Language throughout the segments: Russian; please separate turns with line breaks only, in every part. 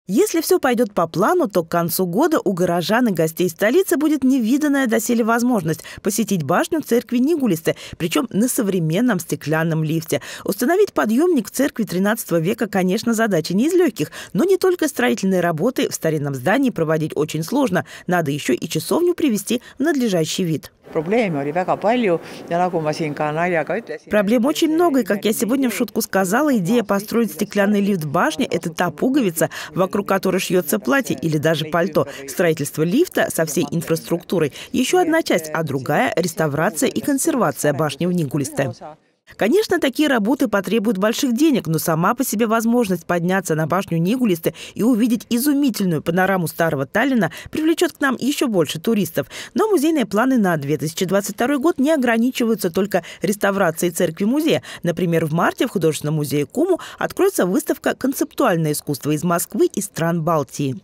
Если все пойдет по плану, то к концу года у горожан и гостей столицы будет невиданная доселе возможность посетить башню церкви Нигулисте, причем на современном стеклянном лифте. Установить подъемник в церкви XIII века, конечно, задача не из легких, но не только строительные работы в старинном здании проводить очень сложно. Надо еще и часовню привести в надлежащий вид.
Проблем
очень много, и, как я сегодня в шутку сказала, идея построить стеклянный лифт в башне – это та пуговица, вокруг которой шьется платье или даже пальто. Строительство лифта со всей инфраструктурой – еще одна часть, а другая – реставрация и консервация башни в Нигулисте. Конечно, такие работы потребуют больших денег, но сама по себе возможность подняться на башню Нигулисте и увидеть изумительную панораму старого Таллина привлечет к нам еще больше туристов. Но музейные планы на 2022 год не ограничиваются только реставрацией церкви-музея. Например, в марте в художественном музее КУМУ откроется выставка «Концептуальное искусство из Москвы и стран Балтии».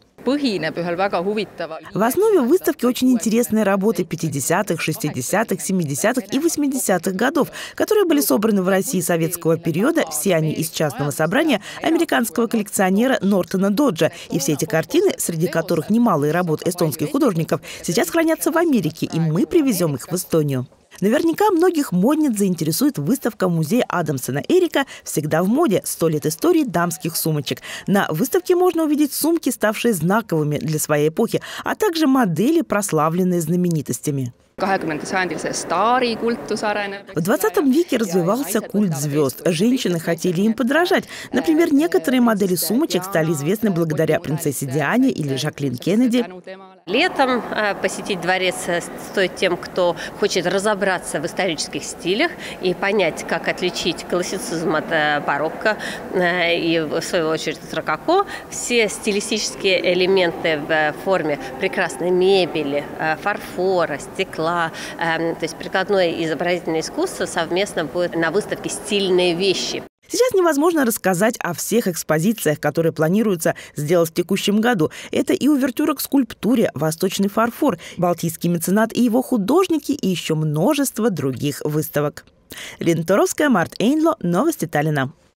В основе выставки очень интересные работы 50-х, 60-х, 70-х и 80-х годов, которые были собраны в России советского периода, все они из частного собрания американского коллекционера Нортона Доджа. И все эти картины, среди которых немалые работы эстонских художников, сейчас хранятся в Америке, и мы привезем их в Эстонию. Наверняка многих модниц заинтересует выставка музея Адамсона Эрика «Всегда в моде. 100 лет истории дамских сумочек». На выставке можно увидеть сумки, ставшие знаковыми для своей эпохи, а также модели, прославленные знаменитостями. В 20 веке развивался культ звезд. Женщины хотели им подражать. Например, некоторые модели сумочек стали известны благодаря принцессе Диане или Жаклин Кеннеди.
Летом посетить дворец стоит тем, кто хочет разобраться в исторических стилях и понять, как отличить классицизм от барокко и, в свою очередь, от рококо. Все стилистические элементы в форме прекрасной мебели, фарфора, стекла, то есть прикладное и изобразительное искусство совместно будет на выставке «Стильные вещи».
Сейчас невозможно рассказать о всех экспозициях, которые планируется сделать в текущем году. Это и увертюра к скульптуре, восточный фарфор, балтийский меценат и его художники, и еще множество других выставок. Лена Туровская, Март Эйнло, новости Таллина.